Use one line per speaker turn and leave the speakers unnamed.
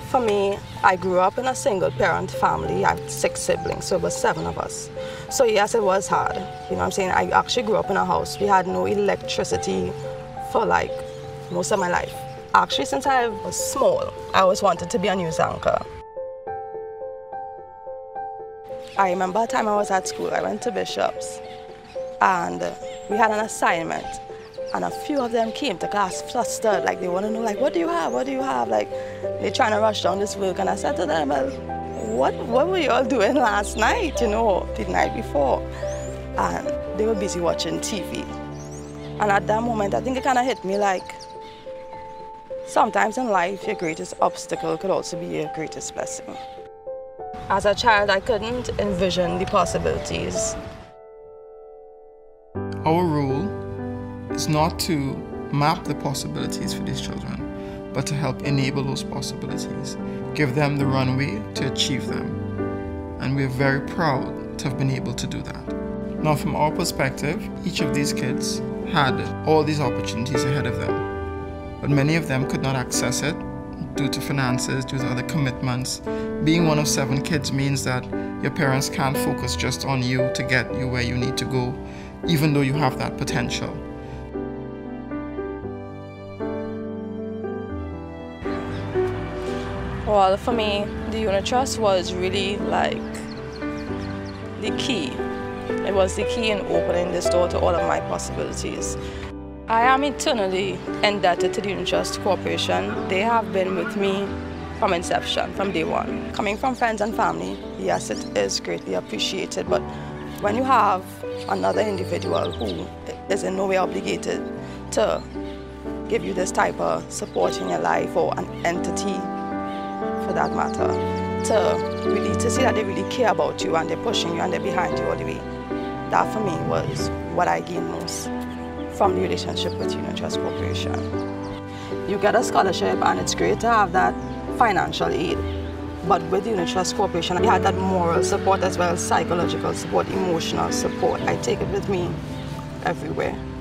For me, I grew up in a single parent family. I have 6 siblings, so it was 7 of us. So yes, it was hard. You know what I'm saying? I actually grew up in a house. We had no electricity for like most of my life. Actually, since I was small, I always wanted to be a news anchor. I remember a time I was at school, I went to Bishop's and we had an assignment. And a few of them came to class flustered, like they want to know, like, what do you have? What do you have? Like, they're trying to rush down this work. And I said to them, well, what were you all doing last night, you know, the night before? And they were busy watching TV. And at that moment, I think it kind of hit me like, sometimes in life, your greatest obstacle could also be your greatest blessing. As a child, I couldn't envision the possibilities.
Our role is not to map the possibilities for these children, but to help enable those possibilities, give them the runway to achieve them. And we're very proud to have been able to do that. Now, from our perspective, each of these kids had all these opportunities ahead of them, but many of them could not access it due to finances, due to other commitments. Being one of 7 kids means that your parents can't focus just on you to get you where you need to go, even though you have that potential.
Well, for me, the Unit Trust was really like the key. It was the key in opening this door to all of my possibilities. I am eternally indebted to the Unit Trust Corporation. They have been with me from inception, from day one. Coming from friends and family, yes, it is greatly appreciated, but when you have another individual who is in no way obligated to give you this type of support in your life, or an entity for that matter, to see that they really care about you and they're pushing you and they're behind you all the way. That for me was what I gained most from the relationship with Unit Trust Corporation. You get a scholarship and it's great to have that financial aid, but with Unit Trust Corporation, I had that moral support as well as psychological support, emotional support. I take it with me everywhere.